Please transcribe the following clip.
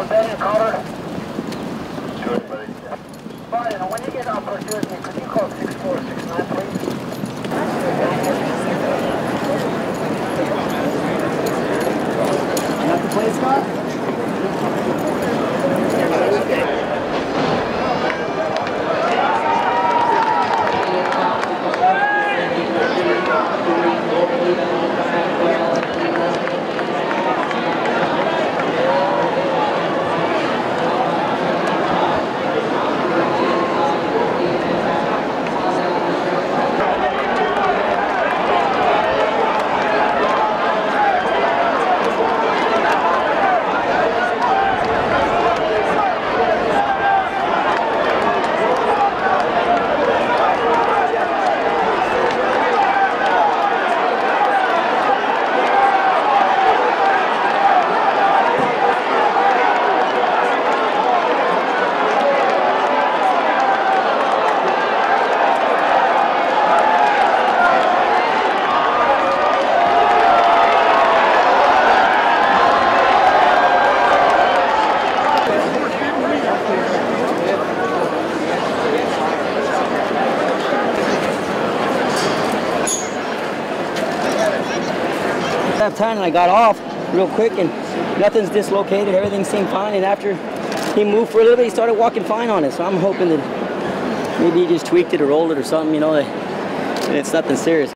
Was that in color? Sure, buddy. Fine, and when you get on for Tuesday, could you call 6469, please? You have to play, Scott? Time and I got off real quick and nothing's dislocated, everything seemed fine, and after he moved for a little bit he started walking fine on it, so I'm hoping that maybe he just tweaked it or rolled it or something, you know, and it's nothing serious.